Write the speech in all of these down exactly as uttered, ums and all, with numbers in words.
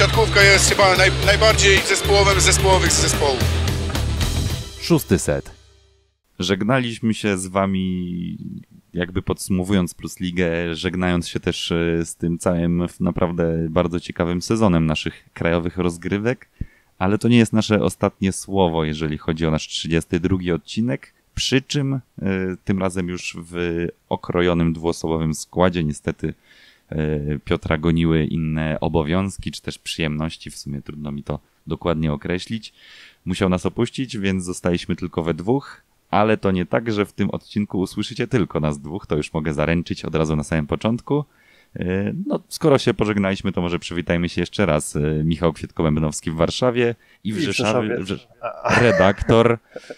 siatkówka jest chyba naj, najbardziej zespołowym z zespołowych zespołów. Szósty set. Żegnaliśmy się z wami, jakby podsumowując Plus Ligę, żegnając się też z tym całym naprawdę bardzo ciekawym sezonem naszych krajowych rozgrywek, ale to nie jest nasze ostatnie słowo, jeżeli chodzi o nasz trzydziesty drugi odcinek, przy czym y, tym razem już w okrojonym dwuosobowym składzie. Niestety y, Piotra goniły inne obowiązki, czy też przyjemności, w sumie trudno mi to dokładnie określić. Musiał nas opuścić, więc zostaliśmy tylko we dwóch. Ale to nie tak, że w tym odcinku usłyszycie tylko nas dwóch, to już mogę zaręczyć od razu na samym początku. No, skoro się pożegnaliśmy, to może przywitajmy się jeszcze raz. Michał Kwietko-Bębnowski w Warszawie i w I Rzeszowie, w Rzeszowie. redaktor.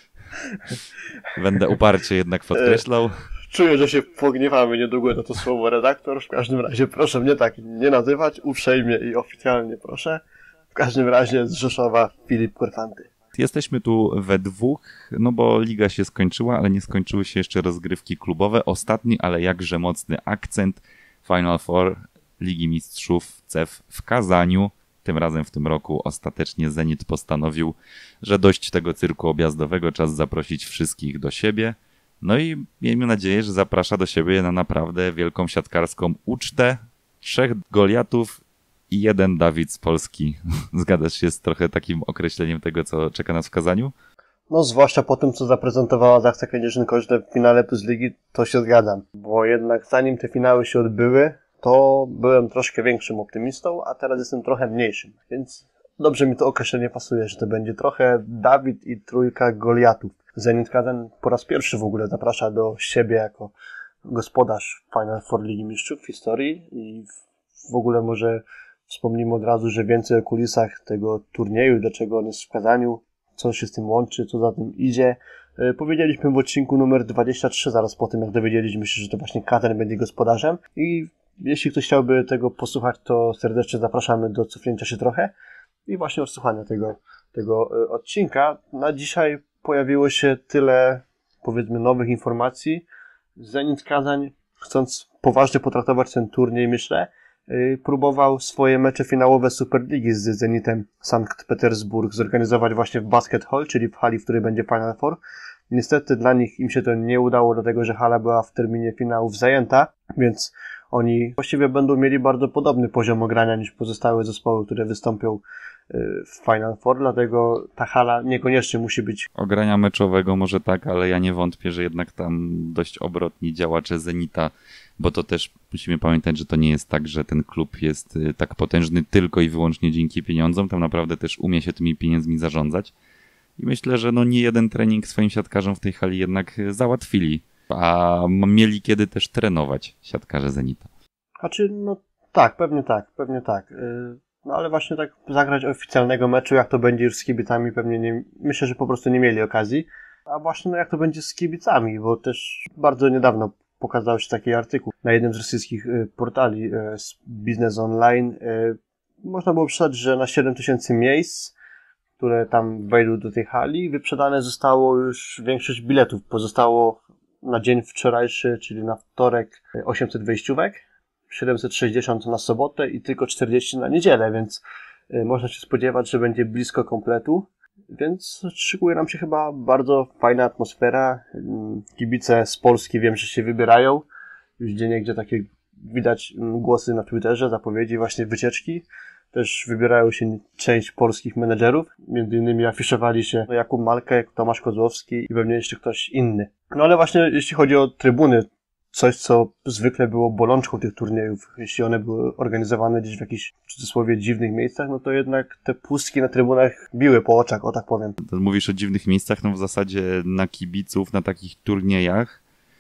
Będę uparcie jednak podkreślał. Czuję, że się pogniewamy niedługo na to słowo redaktor. W każdym razie proszę mnie tak nie nazywać, uprzejmie i oficjalnie proszę. W każdym razie z Rzeszowa Filip Korfanty. Jesteśmy tu we dwóch, no bo liga się skończyła, ale nie skończyły się jeszcze rozgrywki klubowe. Ostatni, ale jakże mocny akcent Final Four Ligi Mistrzów C E F w Kazaniu. Tym razem w tym roku ostatecznie Zenit postanowił, że dość tego cyrku objazdowego, czas zaprosić wszystkich do siebie. No i miejmy nadzieję, że zaprasza do siebie na naprawdę wielką siatkarską ucztę. Trzech Goliatów i jeden Dawid z Polski. Zgadzasz się z trochę takim określeniem tego, co czeka nas w Kazaniu? No, zwłaszcza po tym, co zaprezentowała Zachca Kędzierzyn-Koźle w finale Plus Ligi, to się zgadzam. Bo jednak zanim te finały się odbyły, to byłem troszkę większym optymistą, a teraz jestem trochę mniejszym. Więc dobrze mi to określenie pasuje, że to będzie trochę Dawid i trójka Goliatów. Zenit Kazan po raz pierwszy w ogóle zaprasza do siebie jako gospodarz Final Four Ligi Mistrzów w historii i w ogóle może wspomnijmy od razu, że więcej o kulisach tego turnieju, dlaczego on jest w Kazaniu, co się z tym łączy, co za tym idzie. Powiedzieliśmy w odcinku numer dwadzieścia trzy, zaraz po tym, jak dowiedzieliśmy się, że to właśnie Kazan będzie gospodarzem. I jeśli ktoś chciałby tego posłuchać, to serdecznie zapraszamy do cofnięcia się trochę i właśnie odsłuchania tego, tego odcinka. Na dzisiaj pojawiło się tyle, powiedzmy, nowych informacji. Zenit Kazań, chcąc poważnie potraktować ten turniej, myślę, próbował swoje mecze finałowe Superligi z Zenitem Sankt Petersburg zorganizować właśnie w Basket Hall, czyli w hali, w której będzie Final Four. Niestety dla nich im się to nie udało, dlatego że hala była w terminie finałów zajęta, więc oni właściwie będą mieli bardzo podobny poziom ogrania niż pozostałe zespoły, które wystąpią w Final Four, dlatego ta hala niekoniecznie musi być... Ogrania meczowego może tak, ale ja nie wątpię, że jednak tam dość obrotni działacze Zenita, bo to też musimy pamiętać, że to nie jest tak, że ten klub jest tak potężny tylko i wyłącznie dzięki pieniądzom, tam naprawdę też umie się tymi pieniędzmi zarządzać i myślę, że no nie jeden trening swoim siatkarzom w tej hali jednak załatwili, a mieli kiedy też trenować siatkarze Zenita. Znaczy, no tak, pewnie tak, pewnie tak. No ale właśnie tak zagrać oficjalnego meczu, jak to będzie już z kibicami, pewnie nie, myślę, że po prostu nie mieli okazji. A właśnie no jak to będzie z kibicami, bo też bardzo niedawno pokazał się taki artykuł na jednym z rosyjskich portali z Biznes Online. Można było przeczytać, że na siedem tysięcy miejsc, które tam wejdą do tej hali, wyprzedane zostało już większość biletów. Pozostało na dzień wczorajszy, czyli na wtorek, osiemset wejściówek, siedemset sześćdziesiąt na sobotę i tylko czterdzieści na niedzielę, więc można się spodziewać, że będzie blisko kompletu. Więc szykuje nam się chyba bardzo fajna atmosfera. Kibice z Polski wiem, że się wybierają. Już gdzieniegdzie takie widać głosy na Twitterze, zapowiedzi właśnie wycieczki. Też wybierają się część polskich menedżerów. Między innymi afiszowali się Jakub Malkę, Tomasz Kozłowski i pewnie jeszcze ktoś inny. No ale właśnie jeśli chodzi o trybuny, coś co zwykle było bolączką tych turniejów, jeśli one były organizowane gdzieś w jakichś, w cudzysłowie, dziwnych miejscach, no to jednak te pustki na trybunach biły po oczach, o tak powiem. Mówisz o dziwnych miejscach, no w zasadzie na kibiców, na takich turniejach,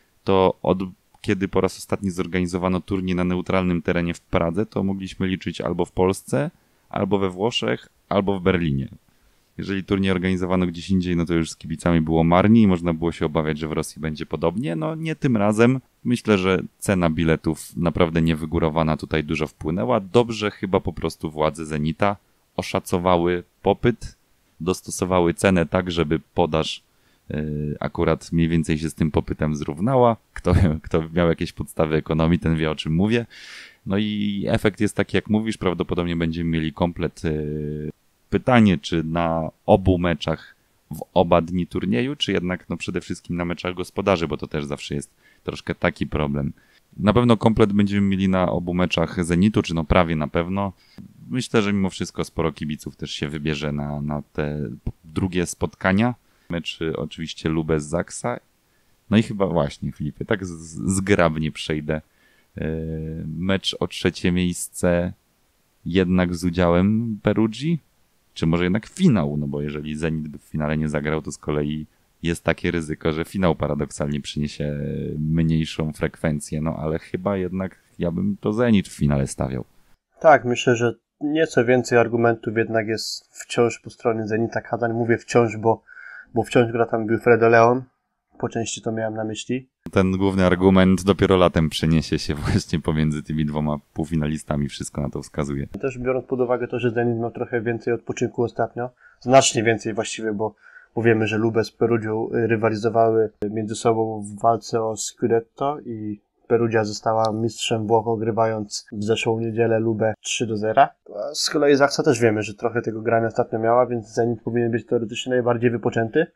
to od kiedy po raz ostatni zorganizowano turniej na neutralnym terenie w Pradze, to mogliśmy liczyć albo w Polsce, albo we Włoszech, albo w Berlinie. Jeżeli turniej organizowano gdzieś indziej, no to już z kibicami było marnie i można było się obawiać, że w Rosji będzie podobnie. No nie tym razem. Myślę, że cena biletów naprawdę niewygórowana tutaj dużo wpłynęła. Dobrze chyba po prostu władze Zenita oszacowały popyt, dostosowały cenę tak, żeby podaż yy, akurat mniej więcej się z tym popytem zrównała. Kto, kto miał jakieś podstawy ekonomii, ten wie, o czym mówię. No i efekt jest taki, jak mówisz, prawdopodobnie będziemy mieli komplet. Pytanie, czy na obu meczach w oba dni turnieju, czy jednak no przede wszystkim na meczach gospodarzy, bo to też zawsze jest troszkę taki problem. Na pewno komplet będziemy mieli na obu meczach Zenitu, czy no prawie na pewno. Myślę, że mimo wszystko sporo kibiców też się wybierze na, na te drugie spotkania. Mecz oczywiście Lubę z Zaksa. No i chyba właśnie, Filipie, tak z- zgrabnie przejdę. Yy, mecz o trzecie miejsce jednak z udziałem Perugii? Czy może jednak finał? No bo jeżeli Zenit by w finale nie zagrał, to z kolei jest takie ryzyko, że finał paradoksalnie przyniesie mniejszą frekwencję. No ale chyba jednak ja bym to Zenit w finale stawiał. Tak, myślę, że nieco więcej argumentów jednak jest wciąż po stronie Zenita Kazań. Mówię wciąż, bo, bo wciąż gra tam Wilfredo Leon. Po części to miałem na myśli. Ten główny argument dopiero latem przeniesie się właśnie pomiędzy tymi dwoma półfinalistami. Wszystko na to wskazuje. Też biorąc pod uwagę to, że Zenit miał trochę więcej odpoczynku ostatnio. Znacznie więcej właściwie, bo, bo wiemy, że Lubę z Perugią rywalizowały między sobą w walce o Scudetto i Perugia została mistrzem Włoch, ogrywając w zeszłą niedzielę Lubę trzy do zera. A z kolei Zaksa też wiemy, że trochę tego grania ostatnio miała, więc Zenit powinien być teoretycznie najbardziej wypoczęty.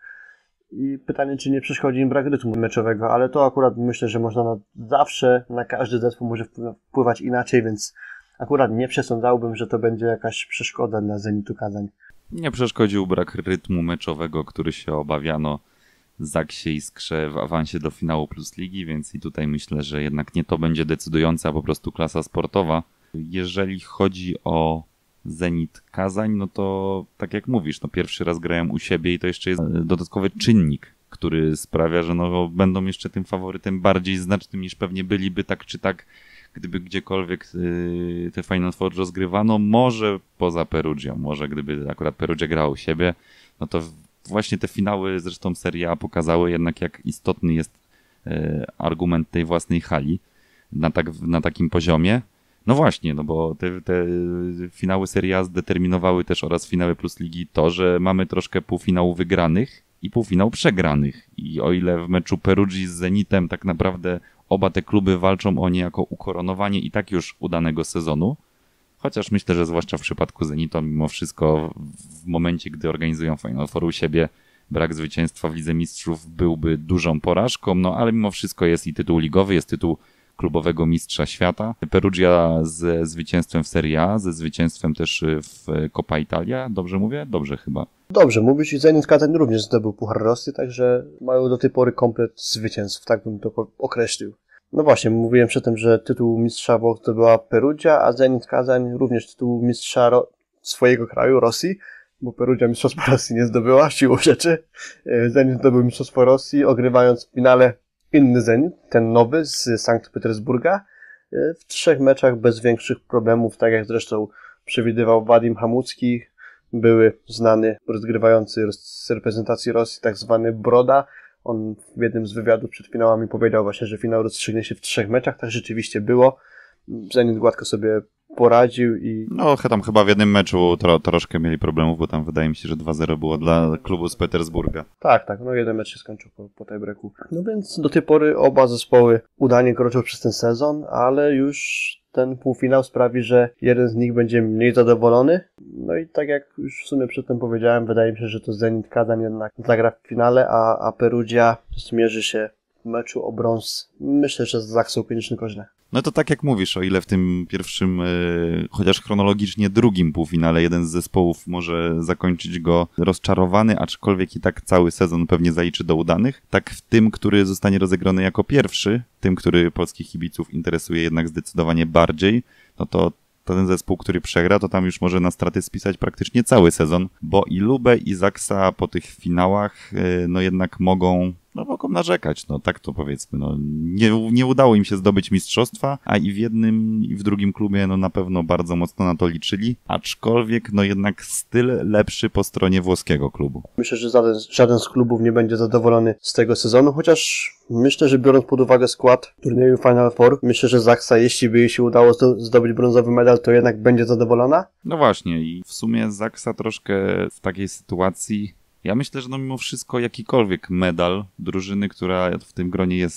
I pytanie, czy nie przeszkodzi im brak rytmu meczowego, ale to akurat myślę, że można na, zawsze na każdy zespół może wpływać inaczej, więc akurat nie przesądzałbym, że to będzie jakaś przeszkoda dla Zenitu Kazań. Nie przeszkodził brak rytmu meczowego, który się obawiano Zaksie i Skrze w awansie do finału Plus Ligi, więc i tutaj myślę, że jednak nie to będzie decydująca, a po prostu klasa sportowa. Jeżeli chodzi o Zenit Kazań, no to tak jak mówisz, no pierwszy raz grałem u siebie i to jeszcze jest dodatkowy czynnik, który sprawia, że no będą jeszcze tym faworytem bardziej znacznym niż pewnie byliby tak czy tak, gdyby gdziekolwiek yy, te Final Four rozgrywano, może poza Perugią, może gdyby akurat Perugia grała u siebie, no to właśnie te finały, zresztą Serie A pokazały jednak, jak istotny jest yy, argument tej własnej hali na, tak, na takim poziomie. No właśnie, no bo te, te finały Serie A zdeterminowały też oraz finały Plus Ligi to, że mamy troszkę półfinału wygranych i półfinał przegranych. I o ile w meczu Perugii z Zenitem tak naprawdę oba te kluby walczą o niejako ukoronowanie i tak już udanego sezonu, chociaż myślę, że zwłaszcza w przypadku Zenitu, mimo wszystko w momencie, gdy organizują Final Four u siebie, brak zwycięstwa w Lidze Mistrzów byłby dużą porażką, no ale mimo wszystko jest i tytuł ligowy, jest tytuł klubowego mistrza świata. Perugia ze zwycięstwem w Serie A, ze zwycięstwem też w Coppa Italia. Dobrze mówię? Dobrze chyba. Dobrze mówisz i Zenit Kazań również zdobył Puchar Rosji, także mają do tej pory komplet zwycięstw, tak bym to określił. No właśnie, mówiłem przedtem, że tytuł mistrza Włoch zdobyła Perugia, a Zenit Kazań również tytuł mistrza ro- swojego kraju, Rosji, bo Perugia mistrzostwa Rosji nie zdobyła, siłą rzeczy. Zenit zdobył mistrzostwo Rosji, ogrywając w finale inny Zenit, ten nowy z Sankt Petersburga, w trzech meczach bez większych problemów, tak jak zresztą przewidywał Wadim Hamucki, były znany rozgrywający z reprezentacji Rosji, tak zwany Broda. On w jednym z wywiadów przed finałami powiedział właśnie, że finał rozstrzygnie się w trzech meczach, tak rzeczywiście było. Zenit gładko sobie poradził i... No tam chyba w jednym meczu tro, troszkę mieli problemów, bo tam wydaje mi się, że dwa zero było dla klubu z Petersburga. Tak, tak, no jeden mecz się skończył po, po tiebreaku. No więc do tej pory oba zespoły udanie kroczą przez ten sezon, ale już ten półfinał sprawi, że jeden z nich będzie mniej zadowolony. No i tak jak już w sumie przedtem powiedziałem, wydaje mi się, że to Zenit Kazań jednak zagra w finale, a, a Perugia zmierzy się w meczu o brąz. Myślę, że z Zaksą Pieniczny-Koźle. No to tak jak mówisz, o ile w tym pierwszym, yy, chociaż chronologicznie drugim półfinale jeden z zespołów może zakończyć go rozczarowany, aczkolwiek i tak cały sezon pewnie zaliczy do udanych, tak w tym, który zostanie rozegrany jako pierwszy, tym, który polskich kibiców interesuje jednak zdecydowanie bardziej, no to ten zespół, który przegra, to tam już może na straty spisać praktycznie cały sezon, bo i Lubę, i Zaksa po tych finałach, yy, no jednak mogą... No mogą narzekać, no tak to powiedzmy. No, nie, nie udało im się zdobyć mistrzostwa, a i w jednym, i w drugim klubie no na pewno bardzo mocno na to liczyli, aczkolwiek no jednak styl lepszy po stronie włoskiego klubu. Myślę, że żaden, żaden z klubów nie będzie zadowolony z tego sezonu, chociaż myślę, że biorąc pod uwagę skład turnieju Final Four, myślę, że Zaksa, jeśli by jej się udało zdobyć brązowy medal, to jednak będzie zadowolona. No właśnie i w sumie Zaksa troszkę w takiej sytuacji. Ja myślę, że no mimo wszystko jakikolwiek medal drużyny, która w tym gronie jest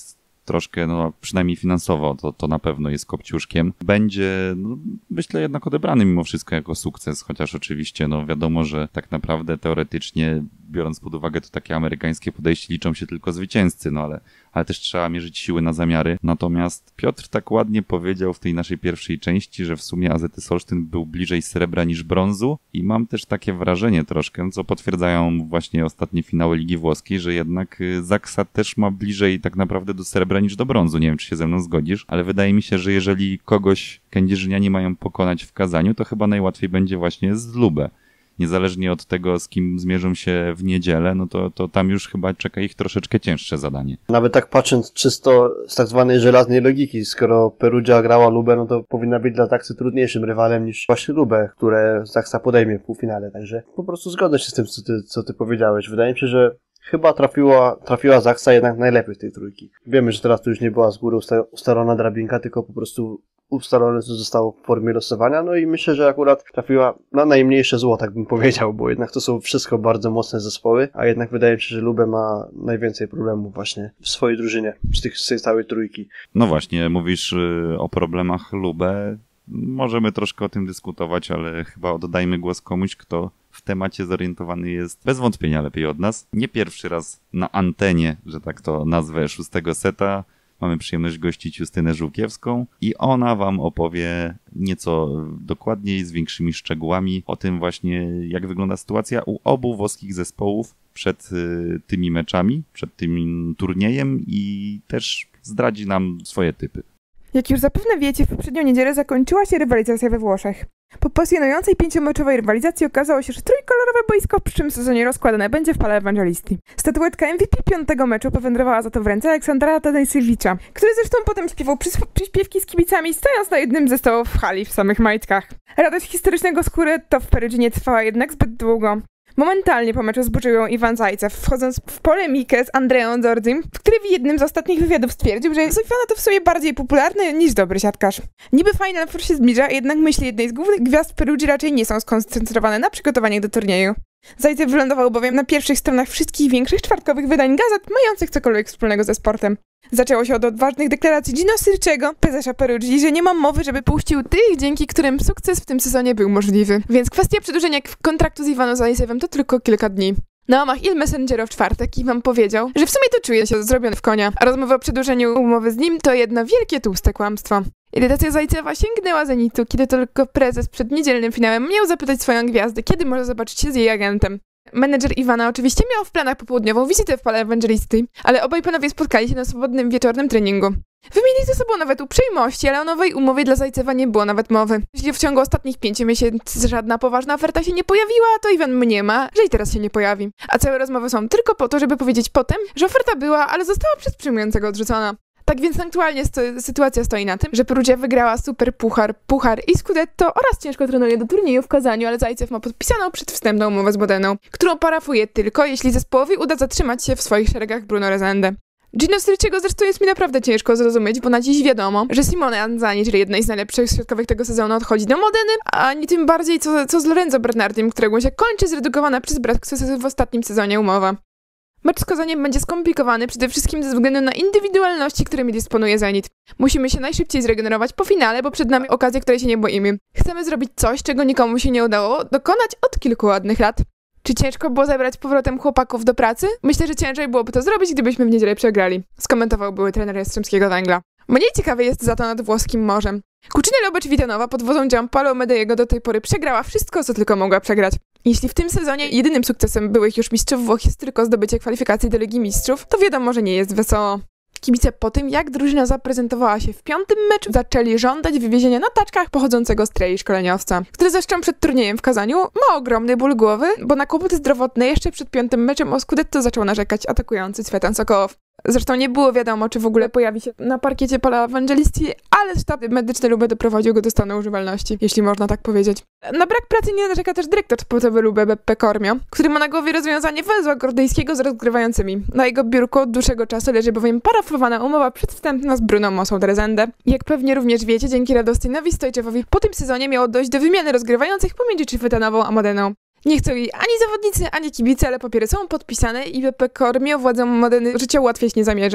troszkę, no przynajmniej finansowo to, to na pewno jest kopciuszkiem, będzie, no, myślę, jednak odebrany mimo wszystko jako sukces, chociaż oczywiście, no wiadomo, że tak naprawdę teoretycznie, biorąc pod uwagę to takie amerykańskie podejście, liczą się tylko zwycięzcy, no ale, ale też trzeba mierzyć siły na zamiary. Natomiast Piotr tak ładnie powiedział w tej naszej pierwszej części, że w sumie A Z S Olsztyn był bliżej srebra niż brązu i mam też takie wrażenie troszkę, co potwierdzają właśnie ostatnie finały Ligi Włoskiej, że jednak Zaksa też ma bliżej tak naprawdę do srebra niż do brązu. Nie wiem, czy się ze mną zgodzisz, ale wydaje mi się, że jeżeli kogoś kędzierzynianie mają pokonać w Kazaniu, to chyba najłatwiej będzie właśnie z Lubę. Niezależnie od tego, z kim zmierzą się w niedzielę, no to, to tam już chyba czeka ich troszeczkę cięższe zadanie. Nawet tak patrząc czysto z tak zwanej żelaznej logiki, skoro Perugia grała Lubę, no to powinna być dla Zaksy trudniejszym rywalem niż właśnie Lubę, które Zaksa podejmie w półfinale. Także po prostu zgodzę się z tym, co ty, co ty powiedziałeś. Wydaje mi się, że chyba trafiła, trafiła Zaksa jednak najlepiej w tej trójki. Wiemy, że teraz to już nie była z góry usta- ustalona drabinka, tylko po prostu ustalone, co zostało w formie losowania, no i myślę, że akurat trafiła na najmniejsze zło, tak bym powiedział, bo jednak to są wszystko bardzo mocne zespoły, a jednak wydaje mi się, że Lubę ma najwięcej problemów właśnie w swojej drużynie, z, tych, z tej całej trójki. No właśnie, mówisz y, o problemach Lubę, możemy troszkę o tym dyskutować, ale chyba oddajmy głos komuś, kto w temacie zorientowany jest bez wątpienia lepiej od nas. Nie pierwszy raz na antenie, że tak to nazwę, szóstego seta. Mamy przyjemność gościć Justynę Żółkiewską i ona wam opowie nieco dokładniej, z większymi szczegółami o tym właśnie, jak wygląda sytuacja u obu włoskich zespołów przed y, tymi meczami, przed tym turniejem i też zdradzi nam swoje typy. Jak już zapewne wiecie, w poprzednią niedzielę zakończyła się rywalizacja we Włoszech. Po pasjonującej pięciomeczowej rywalizacji okazało się, że trójkolorowe boisko w przyszłym sezonie rozkładane będzie w Pala Ewangelisti. Statuetka M V P piątego meczu powędrowała za to w ręce Aleksandra Tadejsiewicza, który zresztą potem śpiewał przys- przyśpiewki z kibicami, stojąc na jednym ze stołów w hali w samych majtkach. Radość historycznego Scudetto w Perugii nie trwała jednak zbyt długo. Momentalnie po meczu zburzył ją Iwan Zajcew, wchodząc w polemikę z Andreą Zordzim, który w jednym z ostatnich wywiadów stwierdził, że Sojfana to w sobie bardziej popularny niż dobry siatkarz. Niby Final Four się zbliża, jednak myśli jednej z głównych gwiazd Perugii raczej nie są skoncentrowane na przygotowaniach do turnieju. Zajcew wylądował bowiem na pierwszych stronach wszystkich większych czwartkowych wydań gazet mających cokolwiek wspólnego ze sportem. Zaczęło się od odważnych deklaracji Gino Sirczego, prezesa Perugii, że nie ma mowy, żeby puścił tych, dzięki którym sukces w tym sezonie był możliwy. Więc kwestia przedłużenia kontraktu z Iwanem Zajcewem to tylko kilka dni. Na łamach Il Messengero w czwartek Iwan powiedział, że w sumie to czuje się zrobiony w konia, a rozmowa o przedłużeniu umowy z nim to jedno wielkie tłuste kłamstwo. Irytacja Zajcewa sięgnęła zenitu, kiedy tylko prezes przed niedzielnym finałem miał zapytać swoją gwiazdę, kiedy może zobaczyć się z jej agentem. Menedżer Iwana oczywiście miał w planach popołudniową wizytę w Pala Ewangelisty, ale obaj panowie spotkali się na swobodnym wieczornym treningu. Wymienili ze sobą nawet uprzejmości, ale o nowej umowie dla Zajcewa nie było nawet mowy. Jeśli w ciągu ostatnich pięciu miesięcy żadna poważna oferta się nie pojawiła, to Iwan mniema, że i teraz się nie pojawi. A całe rozmowy są tylko po to, żeby powiedzieć potem, że oferta była, ale została przez przyjmującego odrzucona. Tak więc aktualnie sto- sytuacja stoi na tym, że Perugia wygrała Super Puchar, Puchar i Scudetto oraz ciężko trenuje do turnieju w Kazaniu, ale Zajcew ma podpisaną przedwstępną umowę z Modeną, którą parafuje tylko, jeśli zespołowi uda zatrzymać się w swoich szeregach Bruno Rezende. Gino Sirczego zresztą jest mi naprawdę ciężko zrozumieć, bo na dziś wiadomo, że Simone Anzani, czyli jednej z najlepszych środkowych tego sezonu, odchodzi do Modeny, a nie tym bardziej co, co z Lorenzo Bernardim, którego się kończy zredukowana przez brak sukcesu w ostatnim sezonie umowa. Mecz z Kazaniem będzie skomplikowany przede wszystkim ze względu na indywidualności, którymi dysponuje Zenit. Musimy się najszybciej zregenerować po finale, bo przed nami okazje, której się nie boimy. Chcemy zrobić coś, czego nikomu się nie udało dokonać od kilku ładnych lat. Czy ciężko było zebrać powrotem chłopaków do pracy? Myślę, że ciężej byłoby to zrobić, gdybyśmy w niedzielę przegrali, skomentował były trener Jastrzębskiego Węgla. Mniej ciekawy jest za to nad włoskim morzem. Kuczyna Lobecz-Witanowa pod wodzą Giampaolo Medeiego do tej pory przegrała wszystko, co tylko mogła przegrać. Jeśli w tym sezonie jedynym sukcesem byłych już mistrzów Włoch jest tylko zdobycie kwalifikacji do Ligi Mistrzów, to wiadomo, że nie jest wesoło. Kibice po tym, jak drużyna zaprezentowała się w piątym meczu, zaczęli żądać wywiezienia na taczkach pochodzącego z trei szkoleniowca, który zresztą przed turniejem w Kazaniu ma ogromny ból głowy, bo na kłopoty zdrowotne jeszcze przed piątym meczem o Scudetto zaczął narzekać atakujący Cwetan Sokołow. Zresztą nie było wiadomo, czy w ogóle pojawi się na parkiecie Pala Ewangelisti, ale sztab medyczny Lubę doprowadził go do stanu używalności, jeśli można tak powiedzieć. Na brak pracy nie narzeka też dyrektor sportowy Lubę Beppe Cormio, który ma na głowie rozwiązanie węzła gordyjskiego z rozgrywającymi. Na jego biurku od dłuższego czasu leży bowiem parafowana umowa przedwstępna z Bruno Mossą de Rezende. Jak pewnie również wiecie, dzięki Radostynowi Stojczewowi po tym sezonie miało dojść do wymiany rozgrywających pomiędzy Czyfetanową a Modeną. Nie chcą jej ani zawodnicy, ani kibice, ale papiery są podpisane i Beppe Cormio władzom Modeny życie ułatwiać nie zamierza.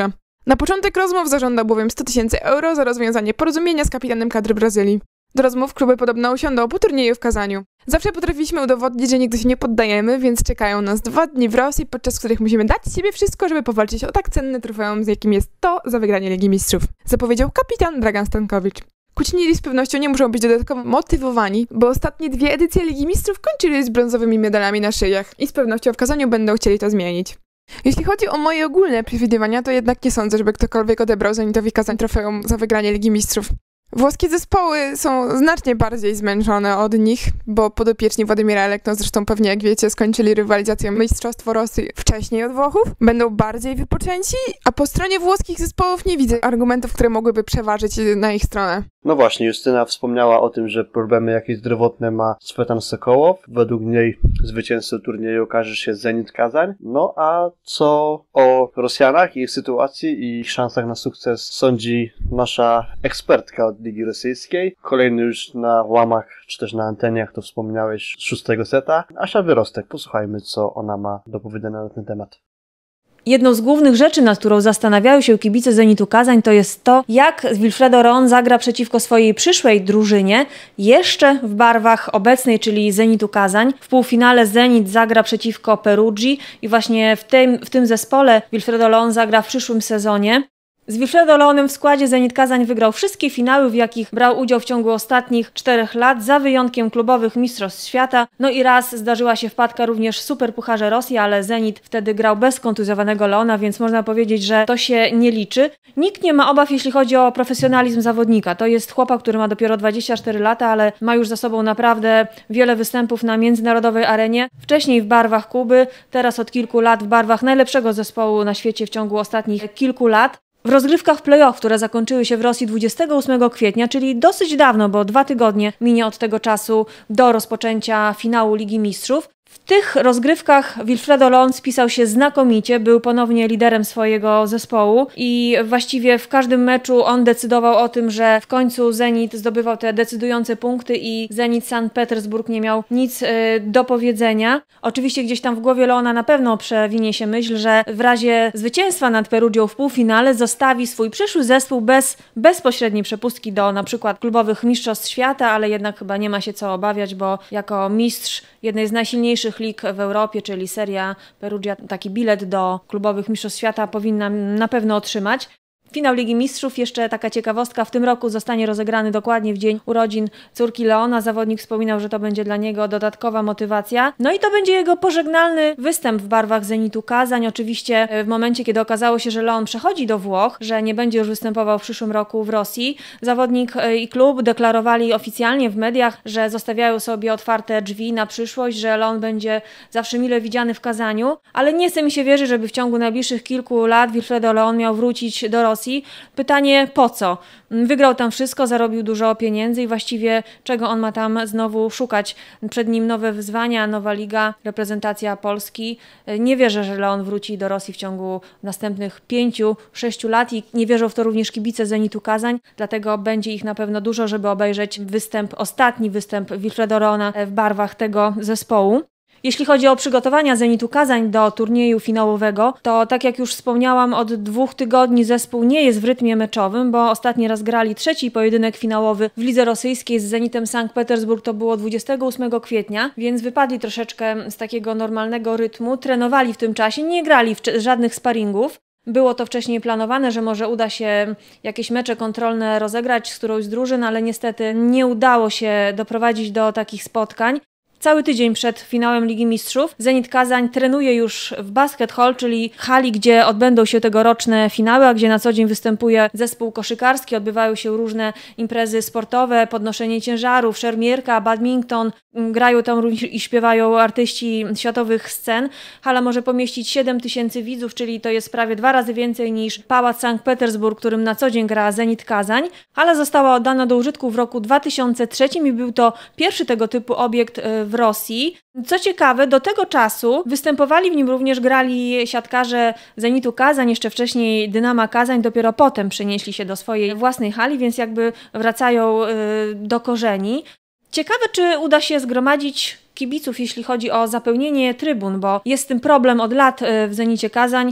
Na początek rozmów zażądał bowiem sto tysięcy euro za rozwiązanie porozumienia z kapitanem kadry Brazylii. Do rozmów kluby podobno usiądą po turnieju w Kazaniu. Zawsze potrafiliśmy udowodnić, że nigdy się nie poddajemy, więc czekają nas dwa dni w Rosji, podczas których musimy dać z siebie wszystko, żeby powalczyć o tak cenne trofeum, z jakim jest to za wygranie Ligi Mistrzów, zapowiedział kapitan Dragan Stankowicz. Kłócinieri z pewnością nie muszą być dodatkowo motywowani, bo ostatnie dwie edycje Ligi Mistrzów kończyli z brązowymi medalami na szyjach i z pewnością w Kazaniu będą chcieli to zmienić. Jeśli chodzi o moje ogólne przewidywania, to jednak nie sądzę, żeby ktokolwiek odebrał Zenitowi Kazań trofeum za wygranie Ligi Mistrzów. Włoskie zespoły są znacznie bardziej zmęczone od nich, bo podopieczni Władimira Elekno, zresztą pewnie jak wiecie, skończyli rywalizację Mistrzostwo Rosji wcześniej od Włochów, będą bardziej wypoczęci, a po stronie włoskich zespołów nie widzę argumentów, które mogłyby przeważyć na ich stronę. No właśnie, Justyna wspomniała o tym, że problemy jakieś zdrowotne ma Cvetan Sokołow. Według niej zwycięzcą turnieju okaże się Zenit Kazań. No a co o Rosjanach i ich sytuacji i ich szansach na sukces sądzi nasza ekspertka od Ligi Rosyjskiej? Kolejny już na łamach, czy też na antenie, jak to wspomniałeś, szóstego seta. Asia Wyrostek, posłuchajmy, co ona ma do powiedzenia na ten temat. Jedną z głównych rzeczy, nad którą zastanawiają się kibice Zenitu Kazań, to jest to, jak Wilfredo Leon zagra przeciwko swojej przyszłej drużynie, jeszcze w barwach obecnej, czyli Zenitu Kazań. W półfinale Zenit zagra przeciwko Perugii i właśnie w tym, w tym zespole Wilfredo Leon zagra w przyszłym sezonie. Z Wilfredo Leonem w składzie Zenit Kazań wygrał wszystkie finały, w jakich brał udział w ciągu ostatnich czterech lat, za wyjątkiem klubowych mistrzostw świata. No i raz zdarzyła się wpadka również w Superpucharze Rosji, ale Zenit wtedy grał bez kontuzjowanego Leona, więc można powiedzieć, że to się nie liczy. Nikt nie ma obaw, jeśli chodzi o profesjonalizm zawodnika. To jest chłopak, który ma dopiero dwadzieścia cztery lata, ale ma już za sobą naprawdę wiele występów na międzynarodowej arenie. Wcześniej w barwach Kuby, teraz od kilku lat w barwach najlepszego zespołu na świecie w ciągu ostatnich kilku lat. W rozgrywkach play-off, które zakończyły się w Rosji dwudziestego ósmego kwietnia, czyli dosyć dawno, bo dwa tygodnie minie od tego czasu do rozpoczęcia finału Ligi Mistrzów. W tych rozgrywkach Wilfredo Leon spisał się znakomicie, był ponownie liderem swojego zespołu i właściwie w każdym meczu on decydował o tym, że w końcu Zenit zdobywał te decydujące punkty i Zenit Sankt Petersburg nie miał nic y, do powiedzenia. Oczywiście gdzieś tam w głowie Leona na pewno przewinie się myśl, że w razie zwycięstwa nad Perugią w półfinale zostawi swój przyszły zespół bez bezpośredniej przepustki do na przykład klubowych mistrzostw świata, ale jednak chyba nie ma się co obawiać, bo jako mistrz jednej z najsilniejszych lig w Europie, czyli Serie A, Perugia taki bilet do klubowych mistrzostw świata powinna na pewno otrzymać. Finał Ligi Mistrzów, jeszcze taka ciekawostka, w tym roku zostanie rozegrany dokładnie w dzień urodzin córki Leona. Zawodnik wspominał, że to będzie dla niego dodatkowa motywacja. No i to będzie jego pożegnalny występ w barwach Zenitu Kazań. Oczywiście w momencie, kiedy okazało się, że Leon przechodzi do Włoch, że nie będzie już występował w przyszłym roku w Rosji, zawodnik i klub deklarowali oficjalnie w mediach, że zostawiają sobie otwarte drzwi na przyszłość, że Leon będzie zawsze mile widziany w Kazaniu, ale nie chce mi się wierzyć, żeby w ciągu najbliższych kilku lat Wilfredo Leon miał wrócić do Rosji. Pytanie, po co? Wygrał tam wszystko, zarobił dużo pieniędzy i właściwie czego on ma tam znowu szukać? Przed nim nowe wyzwania, nowa liga, reprezentacja Polski. Nie wierzę, że Leon wróci do Rosji w ciągu następnych pięciu, sześciu lat i nie wierzą w to również kibice Zenitu Kazań, dlatego będzie ich na pewno dużo, żeby obejrzeć występ, ostatni występ Wilfredo Leona w barwach tego zespołu. Jeśli chodzi o przygotowania Zenitu Kazań do turnieju finałowego, to tak jak już wspomniałam, od dwóch tygodni zespół nie jest w rytmie meczowym, bo ostatni raz grali trzeci pojedynek finałowy w lidze rosyjskiej z Zenitem Sankt Petersburg, to było dwudziestego ósmego kwietnia, więc wypadli troszeczkę z takiego normalnego rytmu, trenowali w tym czasie, nie grali w żadnych sparingów. Było to wcześniej planowane, że może uda się jakieś mecze kontrolne rozegrać z którąś z drużyn, ale niestety nie udało się doprowadzić do takich spotkań. Cały tydzień przed finałem Ligi Mistrzów Zenit Kazań trenuje już w Basket Hall, czyli hali, gdzie odbędą się tegoroczne finały, a gdzie na co dzień występuje zespół koszykarski, odbywają się różne imprezy sportowe, podnoszenie ciężarów, szermierka, badminton, grają tam również i śpiewają artyści światowych scen. Hala może pomieścić siedem tysięcy widzów, czyli to jest prawie dwa razy więcej niż Pałac Sankt Petersburg, którym na co dzień gra Zenit Kazań. Hala została oddana do użytku w roku dwa tysiące trzecim i był to pierwszy tego typu obiekt w Rosji. Co ciekawe, do tego czasu występowali w nim również grali siatkarze Zenitu Kazań, jeszcze wcześniej Dynama Kazań, dopiero potem przenieśli się do swojej własnej hali, więc jakby wracają y, do korzeni. Ciekawe, czy uda się zgromadzić kibiców, jeśli chodzi o zapełnienie trybun, bo jest z tym problem od lat w Zenicie Kazań.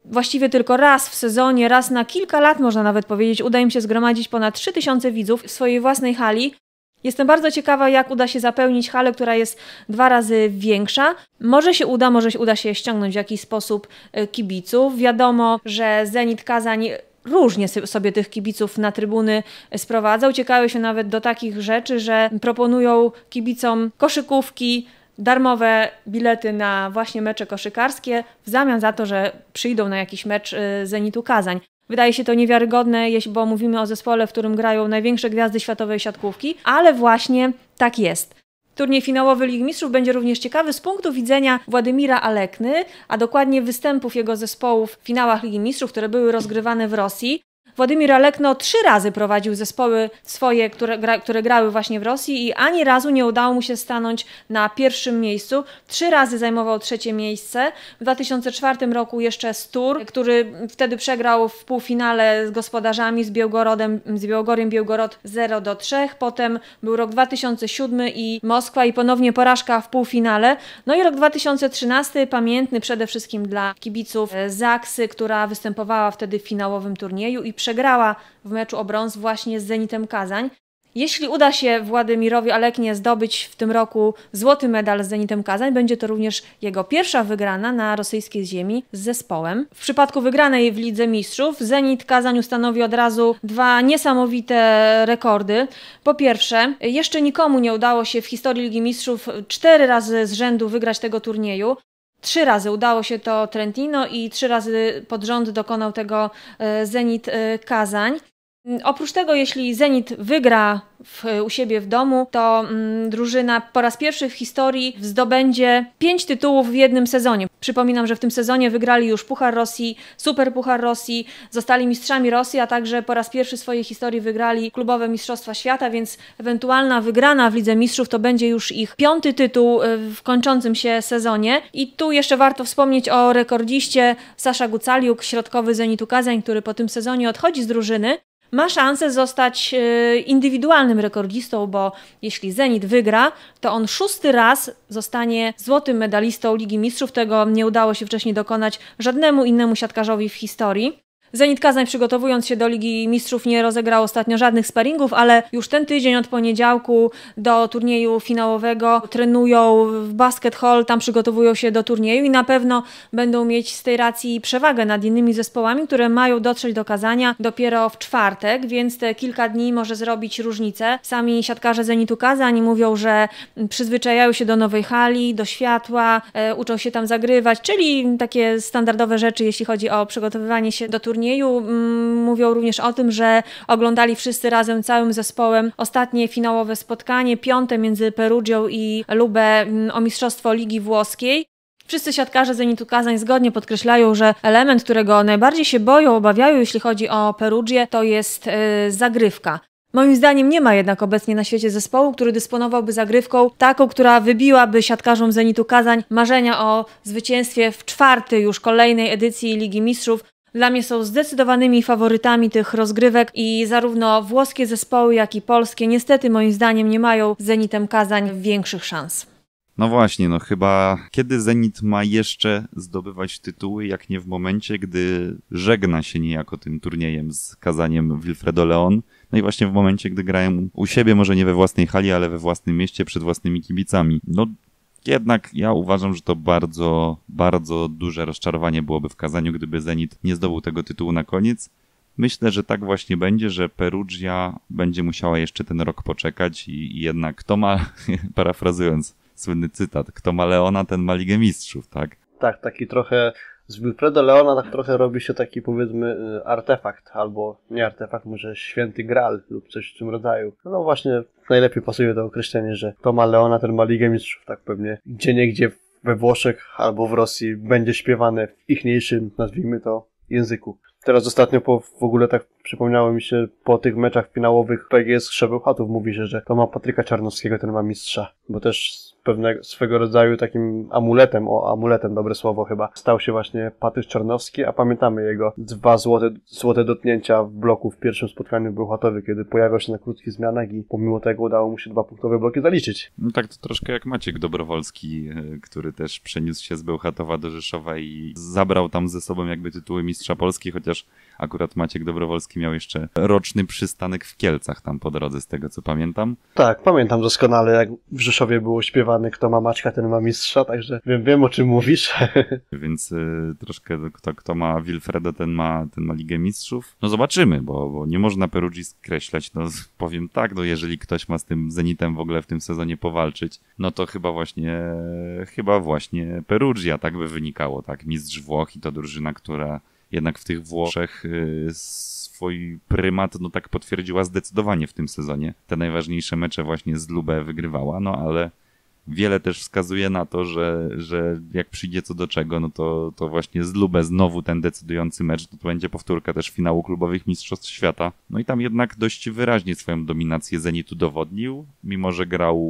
Właściwie tylko raz w sezonie, raz na kilka lat można nawet powiedzieć, uda im się zgromadzić ponad trzy tysiące widzów w swojej własnej hali. Jestem bardzo ciekawa, jak uda się zapełnić halę, która jest dwa razy większa. Może się uda, może się uda się ściągnąć w jakiś sposób kibiców. Wiadomo, że Zenit Kazań różnie sobie tych kibiców na trybuny sprowadza. Uciekały się nawet do takich rzeczy, że proponują kibicom koszykówki, darmowe bilety na właśnie mecze koszykarskie w zamian za to, że przyjdą na jakiś mecz Zenitu Kazań. Wydaje się to niewiarygodne, bo mówimy o zespole, w którym grają największe gwiazdy światowej siatkówki, ale właśnie tak jest. Turniej finałowy Ligi Mistrzów będzie również ciekawy z punktu widzenia Władimira Alekny, a dokładnie występów jego zespołów w finałach Ligi Mistrzów, które były rozgrywane w Rosji. Władimir Alekno trzy razy prowadził zespoły swoje, które, gra, które grały właśnie w Rosji i ani razu nie udało mu się stanąć na pierwszym miejscu. Trzy razy zajmował trzecie miejsce. W dwa tysiące czwartym roku jeszcze Stur, który wtedy przegrał w półfinale z gospodarzami, z Białgorodem, z Białgoriem Białgorod zero do trzech. Potem był rok dwa tysiące siódmy i Moskwa i ponownie porażka w półfinale. No i rok dwa tysiące trzynasty, pamiętny przede wszystkim dla kibiców Zaksy, która występowała wtedy w finałowym turnieju i przegrała w meczu o brąz właśnie z Zenitem Kazań. Jeśli uda się Władimirowi Aleknie zdobyć w tym roku złoty medal z Zenitem Kazań, będzie to również jego pierwsza wygrana na rosyjskiej ziemi z zespołem. W przypadku wygranej w Lidze Mistrzów Zenit Kazań ustanowi od razu dwa niesamowite rekordy. Po pierwsze, jeszcze nikomu nie udało się w historii Ligi Mistrzów cztery razy z rzędu wygrać tego turnieju. Trzy razy udało się to Trentino i trzy razy pod rząd dokonał tego Zenit Kazań. Oprócz tego, jeśli Zenit wygra w, u siebie w domu, to mm, drużyna po raz pierwszy w historii zdobędzie pięć tytułów w jednym sezonie. Przypominam, że w tym sezonie wygrali już Puchar Rosji, Super Puchar Rosji, zostali mistrzami Rosji, a także po raz pierwszy w swojej historii wygrali klubowe Mistrzostwa Świata, więc ewentualna wygrana w Lidze Mistrzów to będzie już ich piąty tytuł w kończącym się sezonie. I tu jeszcze warto wspomnieć o rekordziście Sasza Gucaliuk, środkowy Zenitu Kazań, który po tym sezonie odchodzi z drużyny. Ma szansę zostać indywidualnym rekordzistą, bo jeśli Zenit wygra, to on szósty raz zostanie złotym medalistą Ligi Mistrzów. Tego nie udało się wcześniej dokonać żadnemu innemu siatkarzowi w historii. Zenit Kazań, przygotowując się do Ligi Mistrzów, nie rozegrał ostatnio żadnych sparingów, ale już ten tydzień od poniedziałku do turnieju finałowego trenują w Basket Hall, tam przygotowują się do turnieju i na pewno będą mieć z tej racji przewagę nad innymi zespołami, które mają dotrzeć do Kazania dopiero w czwartek, więc te kilka dni może zrobić różnicę. Sami siatkarze Zenitu Kazań mówią, że przyzwyczajają się do nowej hali, do światła, e, uczą się tam zagrywać, czyli takie standardowe rzeczy, jeśli chodzi o przygotowywanie się do turnieju. Mówią również o tym, że oglądali wszyscy razem całym zespołem ostatnie finałowe spotkanie, piąte między Perugią i Lubę o mistrzostwo Ligi Włoskiej. Wszyscy siatkarze Zenitu Kazań zgodnie podkreślają, że element, którego najbardziej się boją, obawiają, jeśli chodzi o Perugię, to jest yy, zagrywka. Moim zdaniem nie ma jednak obecnie na świecie zespołu, który dysponowałby zagrywką taką, która wybiłaby siatkarzom Zenitu Kazań marzenia o zwycięstwie w czwartej już kolejnej edycji Ligi Mistrzów. Dla mnie są zdecydowanymi faworytami tych rozgrywek i zarówno włoskie zespoły, jak i polskie niestety moim zdaniem nie mają z Zenitem Kazań większych szans. No właśnie, no chyba kiedy Zenit ma jeszcze zdobywać tytuły, jak nie w momencie, gdy żegna się niejako tym turniejem z Kazaniem Wilfredo Leon. No i właśnie w momencie, gdy grają u siebie, może nie we własnej hali, ale we własnym mieście, przed własnymi kibicami. No jednak ja uważam, że to bardzo, bardzo duże rozczarowanie byłoby w Kazaniu, gdyby Zenit nie zdobył tego tytułu na koniec. Myślę, że tak właśnie będzie, że Perugia będzie musiała jeszcze ten rok poczekać i, i jednak kto ma, parafrazując słynny cytat, kto ma Leona, ten ma Ligę Mistrzów, tak? Tak, taki trochę z Wilfredo Leona tak trochę robi się taki, powiedzmy, artefakt, albo nie artefakt, może święty Graal lub coś w tym rodzaju. No właśnie najlepiej pasuje to określenie, że kto ma Leona, ten ma Ligę Mistrzów, tak pewnie gdzieniegdzie we Włoszech albo w Rosji będzie śpiewane w ichniejszym, nazwijmy to, języku. Teraz ostatnio po, w ogóle tak przypomniało mi się po tych meczach finałowych P G S Bełchatów mówi się, że to ma Patryka Czarnowskiego, ten ma mistrza, bo też pewnego swego rodzaju takim amuletem, o amuletem, dobre słowo chyba, stał się właśnie Patryk Czarnowski, a pamiętamy jego dwa złote, złote dotknięcia w bloku w pierwszym spotkaniu w Bełchatowie, kiedy pojawiał się na krótkich zmianach i pomimo tego udało mu się dwa punktowe bloki zaliczyć. No tak, to troszkę jak Maciek Dobrowolski, który też przeniósł się z Bełchatowa do Rzeszowa i zabrał tam ze sobą jakby tytuły mistrza Polski, chociaż akurat Maciek Dobrowolski miał jeszcze roczny przystanek w Kielcach tam po drodze, z tego co pamiętam. Tak, pamiętam doskonale, jak w Rzeszowie było śpiewane, kto ma Maćka, ten ma mistrza, także wiem, wiem o czym mówisz. Więc y, troszkę kto, kto ma Wilfredo, ten ma, ten ma Ligę Mistrzów. No zobaczymy, bo, bo nie można Perugii skreślać. No powiem tak, no jeżeli ktoś ma z tym Zenitem w ogóle w tym sezonie powalczyć, no to chyba właśnie, chyba właśnie Perugia, tak by wynikało, tak? Mistrz Włoch i to drużyna, która jednak w tych Włoszech y, swój prymat no tak potwierdziła zdecydowanie w tym sezonie. Te najważniejsze mecze właśnie z Lubę wygrywała, no ale wiele też wskazuje na to, że, że jak przyjdzie co do czego, no to, to właśnie z Lubę znowu ten decydujący mecz, to, to będzie powtórka też finału klubowych mistrzostw świata. No i tam jednak dość wyraźnie swoją dominację Zenit udowodnił, mimo że grał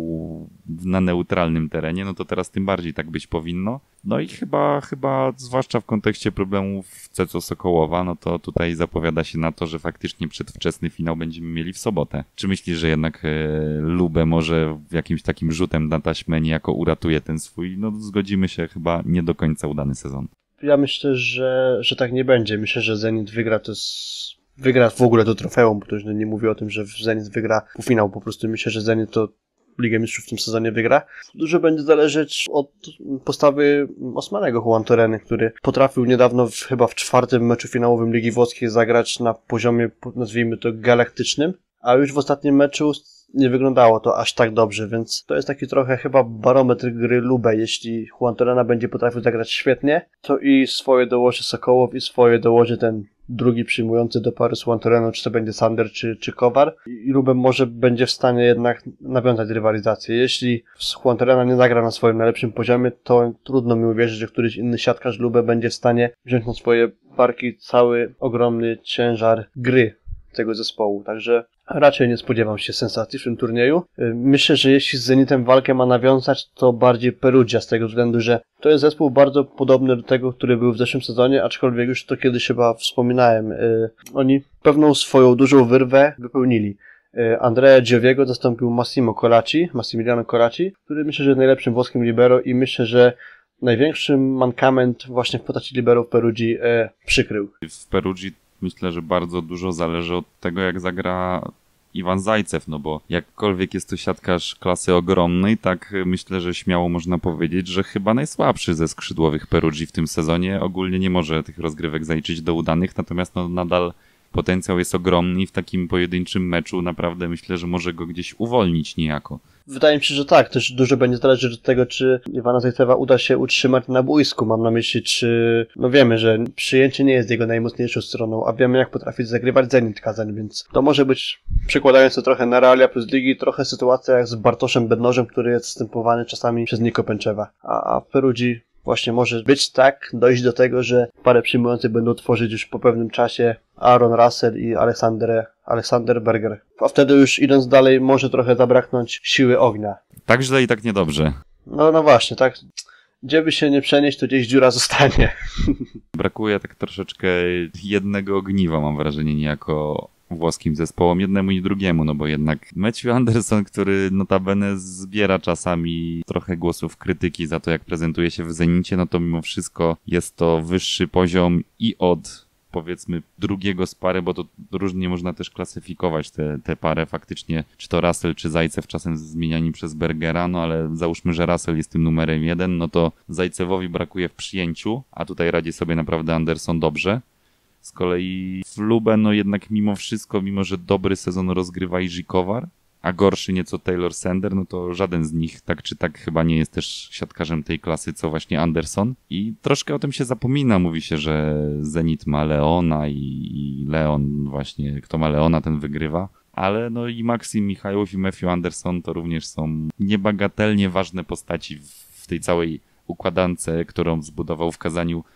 na neutralnym terenie, no to teraz tym bardziej tak być powinno. No i chyba, chyba zwłaszcza w kontekście problemów w Ceco Sokołowa, no to tutaj zapowiada się na to, że faktycznie przedwczesny finał będziemy mieli w sobotę. Czy myślisz, że jednak e, Lubę może jakimś takim rzutem na taśmę niejako uratuje ten swój, no zgodzimy się, chyba nie do końca udany sezon? Ja myślę, że, że tak nie będzie. Myślę, że Zenit wygra to z... wygra w ogóle to trofeum, bo ktoś nie mówi o tym, że Zenit wygra półfinał. Po prostu myślę, że Zenit to Ligę Mistrzów w tym sezonie wygra. Dużo będzie zależeć od postawy Osmanego Juan Torreny, który potrafił niedawno w, chyba w czwartym meczu finałowym Ligi Włoskiej zagrać na poziomie, nazwijmy to, galaktycznym, a już w ostatnim meczu nie wyglądało to aż tak dobrze, więc to jest taki trochę chyba barometr gry Lubę. Jeśli Juan Torrena będzie potrafił zagrać świetnie, to i swoje dołoży Sokołow, i swoje dołoży ten drugi przyjmujący do pary z Juan Torreną, czy to będzie Sander, czy, czy Kowar. I Lubę może będzie w stanie jednak nawiązać rywalizację. Jeśli Juan Torrena nie zagra na swoim najlepszym poziomie, to trudno mi uwierzyć, że któryś inny siatkarz Lubę będzie w stanie wziąć na swoje barki cały ogromny ciężar gry tego zespołu. Także raczej nie spodziewam się sensacji w tym turnieju. Myślę, że jeśli z Zenitem walkę ma nawiązać, to bardziej Perugia, z tego względu, że to jest zespół bardzo podobny do tego, który był w zeszłym sezonie, aczkolwiek już to kiedyś chyba wspominałem. Oni pewną swoją dużą wyrwę wypełnili. Andrea Gioviego zastąpił Massimo Colaci, Massimiliano Colaci, który myślę, że jest najlepszym włoskim libero i myślę, że największy mankament właśnie w postaci libero w Perugii e, przykrył. W Perugii myślę, że bardzo dużo zależy od tego, jak zagra Iwan Zajcew, no bo jakkolwiek jest to siatkarz klasy ogromnej, tak myślę, że śmiało można powiedzieć, że chyba najsłabszy ze skrzydłowych Perugii w tym sezonie. Ogólnie nie może tych rozgrywek zaliczyć do udanych, natomiast no nadal potencjał jest ogromny i w takim pojedynczym meczu naprawdę myślę, że może go gdzieś uwolnić niejako. Wydaje mi się, że tak. Też dużo będzie zależeć od tego, czy Iwana Zajcewa uda się utrzymać na boisku. Mam na myśli, czy... No wiemy, że przyjęcie nie jest jego najmocniejszą stroną, a wiemy, jak potrafi zagrywać Zenit Kazań, więc to może być, przekładając to trochę na realia plus ligi, trochę sytuacja jak z Bartoszem Bednożem, który jest zastępowany czasami przez Niko Pęczewa. A, a w Perugii właśnie może być tak, dojść do tego, że parę przyjmujących będą tworzyć już po pewnym czasie Aaron Russell i Aleksander, Aleksander Berger. A wtedy już idąc dalej może trochę zabraknąć siły ognia. Tak źle i tak niedobrze. No, no właśnie, tak. Gdzie by się nie przenieść, to gdzieś dziura zostanie. Brakuje tak troszeczkę jednego ogniwa, mam wrażenie, niejako włoskim zespołom, jednemu i drugiemu, no bo jednak Matthew Anderson, który notabene zbiera czasami trochę głosów krytyki za to, jak prezentuje się w Zenicie, no to mimo wszystko jest to wyższy poziom i od powiedzmy drugiego z pary, bo to różnie można też klasyfikować te, te parę faktycznie, czy to Russell, czy Zajcew, czasem zmieniani przez Bergera, no ale załóżmy, że Russell jest tym numerem jeden, no to Zajcewowi brakuje w przyjęciu, a tutaj radzi sobie naprawdę Anderson dobrze. Z kolei w Lubę, no jednak mimo wszystko, mimo że dobry sezon rozgrywa Iży Kowar, a gorszy nieco Taylor Sander, no to żaden z nich tak czy tak chyba nie jest też siatkarzem tej klasy, co właśnie Anderson. I troszkę o tym się zapomina. Mówi się, że Zenit ma Leona i Leon właśnie, kto ma Leona, ten wygrywa. Ale no i Maksim Michałow i Matthew Anderson to również są niebagatelnie ważne postaci w tej całej układance, którą zbudował w Kazaniu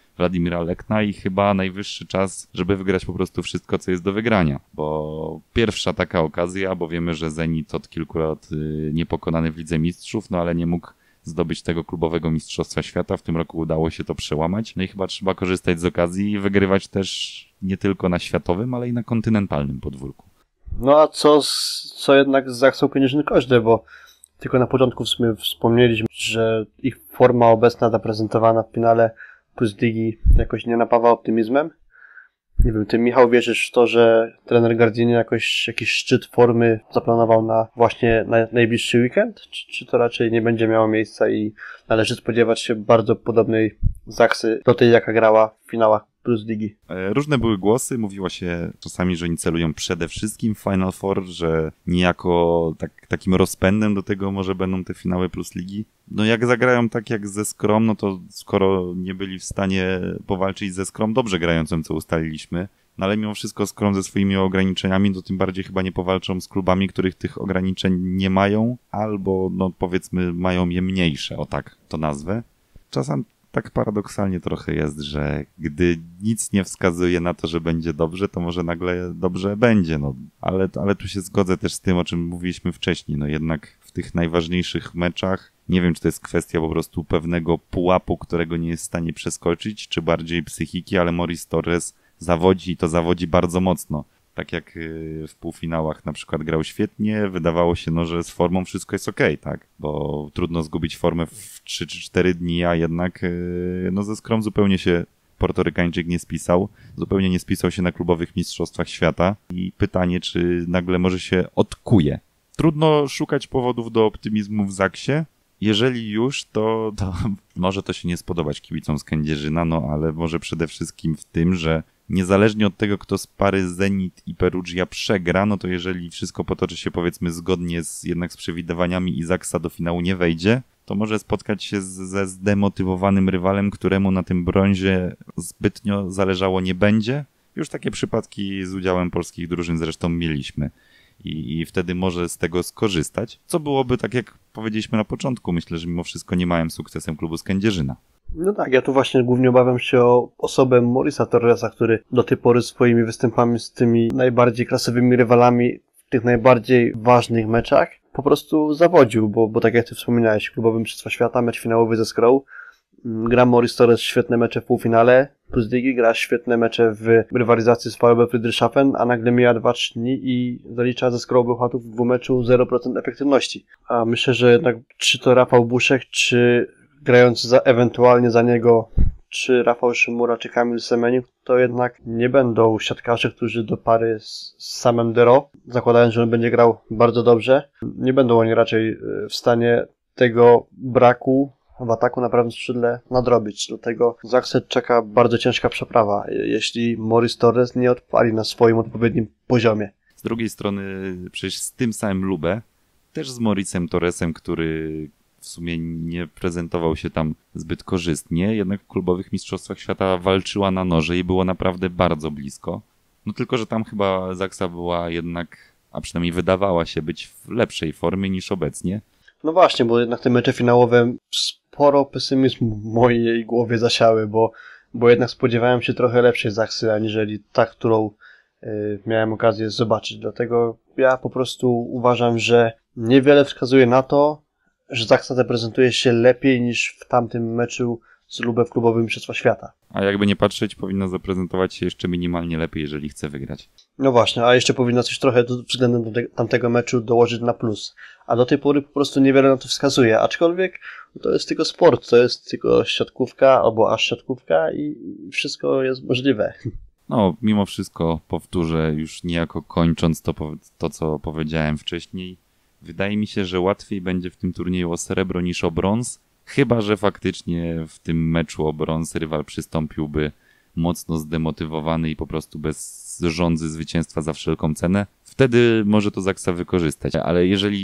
Władimira Lekna i chyba najwyższy czas, żeby wygrać po prostu wszystko, co jest do wygrania, bo pierwsza taka okazja, bo wiemy, że Zenit od kilku lat niepokonany w Lidze Mistrzów, no ale nie mógł zdobyć tego klubowego mistrzostwa świata. W tym roku udało się to przełamać. No i chyba trzeba korzystać z okazji i wygrywać też nie tylko na światowym, ale i na kontynentalnym podwórku. No a co, z, co jednak z Zaksą Kędzierzyn-Koźle, bo tylko na początku w sumie wspomnieliśmy, że ich forma obecna zaprezentowana w finale Plus Ligi jakoś nie napawa optymizmem. Nie wiem, ty Michał wierzysz w to, że trener Gardini jakoś jakiś szczyt formy zaplanował na właśnie na najbliższy weekend? Czy, czy to raczej nie będzie miało miejsca i należy spodziewać się bardzo podobnej Zaksy do tej, jaka grała w finałach Plus Ligi? Różne były głosy, mówiło się czasami, że oni celują przede wszystkim w Final Four, że niejako tak, takim rozpędem do tego może będą te finały Plus Ligi. No jak zagrają tak jak ze Skrom, no to skoro nie byli w stanie powalczyć ze Skrom dobrze grającym, co ustaliliśmy, no ale mimo wszystko Skrom ze swoimi ograniczeniami, to tym bardziej chyba nie powalczą z klubami, których tych ograniczeń nie mają, albo no powiedzmy mają je mniejsze, o tak to nazwę. Czasem tak paradoksalnie trochę jest, że gdy nic nie wskazuje na to, że będzie dobrze, to może nagle dobrze będzie, no. Ale, ale tu się zgodzę też z tym, o czym mówiliśmy wcześniej, no jednak w tych najważniejszych meczach, nie wiem, czy to jest kwestia po prostu pewnego pułapu, którego nie jest w stanie przeskoczyć, czy bardziej psychiki, ale Maurice Torres zawodzi i to zawodzi bardzo mocno. Tak jak w półfinałach na przykład grał świetnie, wydawało się, no, że z formą wszystko jest okej, okay, tak? Bo trudno zgubić formę w trzy czy cztery dni, a jednak no ze Skrom zupełnie się Portorykańczyk nie spisał, zupełnie nie spisał się na klubowych mistrzostwach świata i pytanie, czy nagle może się odkuje. Trudno szukać powodów do optymizmu w Zaksie. Jeżeli już, to, to może to się nie spodobać kibicom z Kędzierzyna, no ale może przede wszystkim w tym, że niezależnie od tego, kto z pary Zenit i Perugia przegra, no to jeżeli wszystko potoczy się powiedzmy zgodnie z jednak z przewidywaniami i Zaksa do finału nie wejdzie, to może spotkać się z, ze zdemotywowanym rywalem, któremu na tym brązie zbytnio zależało nie będzie. Już takie przypadki z udziałem polskich drużyn zresztą mieliśmy. I, I wtedy może z tego skorzystać, co byłoby, tak jak powiedzieliśmy na początku, myślę, że mimo wszystko nie małym sukcesem klubu z Kędzierzyna. No tak, ja tu właśnie głównie obawiam się o osobę Maurice'a Torresa, który do tej pory swoimi występami z tymi najbardziej klasowymi rywalami w tych najbardziej ważnych meczach po prostu zawodził, bo, bo tak jak ty wspominałeś, w klubowym Mistrzostwa Świata, mecz finałowy ze Skrą, gra Maurice Torres świetne mecze w półfinale Plus Ligi, gra świetne mecze w rywalizacji z V B Friedrichshafen, a nagle mija dwa trzy dni i zalicza ze Skrą Bełchatów w dwumeczu zero procent efektywności. A myślę, że jednak czy to Rafał Buszek, czy grający za, ewentualnie za niego, czy Rafał Szymura, czy Kamil Semeniuk, to jednak nie będą siatkarze, którzy do pary z, z samym Dero, zakładając, że on będzie grał bardzo dobrze, nie będą oni raczej w stanie tego braku w ataku na prawym skrzydle nadrobić. Dlatego Zaksę czeka bardzo ciężka przeprawa, jeśli Maurice Torres nie odpali na swoim odpowiednim poziomie. Z drugiej strony przecież z tym samym Lubę, też z Mauricem Torresem, który w sumie nie prezentował się tam zbyt korzystnie, jednak w klubowych mistrzostwach świata walczyła na noże i było naprawdę bardzo blisko. No tylko, że tam chyba Zaksa była jednak, a przynajmniej wydawała się być w lepszej formie niż obecnie. No właśnie, bo jednak te mecze finałowe sporo pesymizmu w mojej głowie zasiały, bo, bo jednak spodziewałem się trochę lepszej Zaksy, aniżeli ta, którą y, miałem okazję zobaczyć. Dlatego ja po prostu uważam, że niewiele wskazuje na to, że Zaksa zaprezentuje się lepiej niż w tamtym meczu z Lubę w klubowym Mistrzostwa Świata. A jakby nie patrzeć, powinno zaprezentować się jeszcze minimalnie lepiej, jeżeli chce wygrać. No właśnie, a jeszcze powinno coś trochę względem tamtego meczu dołożyć na plus. A do tej pory po prostu niewiele na to wskazuje. Aczkolwiek to jest tylko sport, to jest tylko siatkówka albo aż siatkówka i wszystko jest możliwe. No, mimo wszystko powtórzę, już niejako kończąc to, to co powiedziałem wcześniej, wydaje mi się, że łatwiej będzie w tym turnieju o srebro niż o brąz, chyba że faktycznie w tym meczu o brąz rywal przystąpiłby mocno zdemotywowany i po prostu bez żądzy zwycięstwa za wszelką cenę. Wtedy może to Zaksa wykorzystać, ale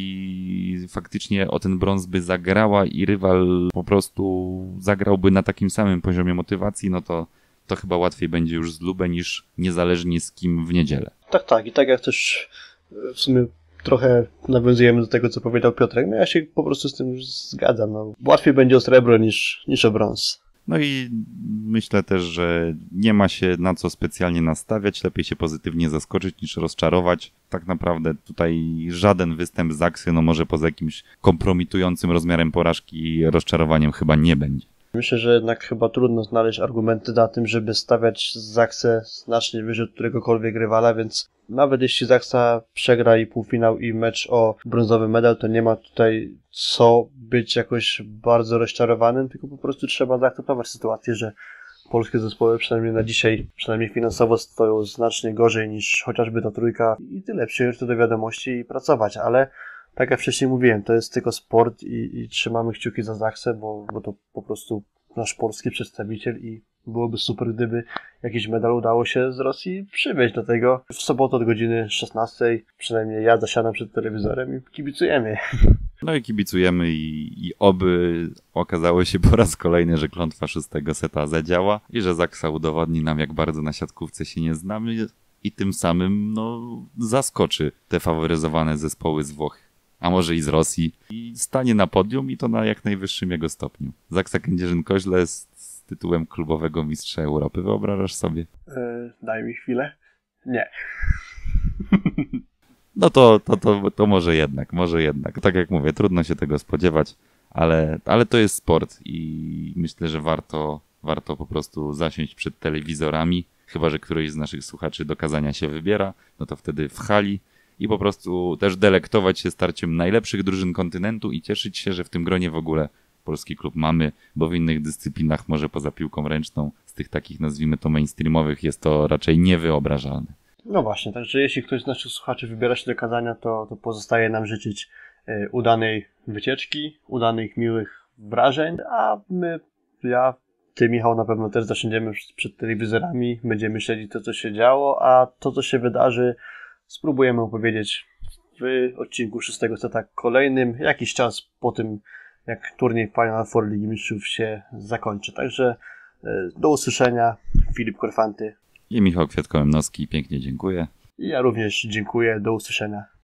jeżeli faktycznie o ten brąz by zagrała i rywal po prostu zagrałby na takim samym poziomie motywacji, no to, to chyba łatwiej będzie już z Lubę niż niezależnie z kim w niedzielę. Tak, tak. I tak jak też w sumie trochę nawiązujemy do tego, co powiedział Piotrek. No ja się po prostu z tym już zgadzam. No. Łatwiej będzie o srebro niż, niż o brąz. No i myślę też, że nie ma się na co specjalnie nastawiać, lepiej się pozytywnie zaskoczyć niż rozczarować. Tak naprawdę tutaj żaden występ Zaksy, no może poza jakimś kompromitującym rozmiarem porażki, rozczarowaniem chyba nie będzie. Myślę, że jednak chyba trudno znaleźć argumenty za tym, żeby stawiać Zaksę znacznie wyżej od któregokolwiek rywala, więc nawet jeśli Zaksa przegra i półfinał i mecz o brązowy medal, to nie ma tutaj co być jakoś bardzo rozczarowanym, tylko po prostu trzeba zaakceptować sytuację, że polskie zespoły przynajmniej na dzisiaj, przynajmniej finansowo stoją znacznie gorzej niż chociażby ta trójka i tyle, przyjąć to do wiadomości i pracować, ale tak jak wcześniej mówiłem, to jest tylko sport i, i trzymamy kciuki za Zaksę, bo, bo to po prostu nasz polski przedstawiciel i byłoby super, gdyby jakiś medal udało się z Rosji przywieźć do tego. W sobotę od godziny szesnastej, przynajmniej ja zasiadam przed telewizorem i kibicujemy. No i kibicujemy i, i oby okazało się po raz kolejny, że klątwa szóstego seta zadziała i że Zaksa udowodni nam, jak bardzo na siatkówce się nie znamy i tym samym no, zaskoczy te faworyzowane zespoły z Włoch, a może i z Rosji i stanie na podium i to na jak najwyższym jego stopniu. Zaksa Kędzierzyn-Koźle z, z tytułem klubowego mistrza Europy, wyobrażasz sobie? Yy, daj mi chwilę. Nie. No to, to, to, to może jednak, może jednak. Tak jak mówię, trudno się tego spodziewać, ale, ale to jest sport i myślę, że warto, warto po prostu zasiąść przed telewizorami, chyba że któryś z naszych słuchaczy do Kazania się wybiera, no to wtedy w hali i po prostu też delektować się starciem najlepszych drużyn kontynentu i cieszyć się, że w tym gronie w ogóle polski klub mamy, bo w innych dyscyplinach, może poza piłką ręczną, z tych takich nazwijmy to mainstreamowych, jest to raczej niewyobrażalne. No właśnie, także jeśli ktoś z naszych słuchaczy wybiera się do Kazania, to, to pozostaje nam życzyć y, udanej wycieczki, udanych, miłych wrażeń, a my, ja, ty Michał na pewno też zasiądziemy przed, przed telewizorami, będziemy śledzić to, co się działo, a to, co się wydarzy, spróbujemy opowiedzieć w odcinku szóstego seta kolejnym, jakiś czas po tym, jak turniej Final Four Ligi Mistrzów się zakończy. Także y, do usłyszenia, Filip Korfanty. I Michał Kwiatko-Memnowski, pięknie dziękuję. I ja również dziękuję, do usłyszenia.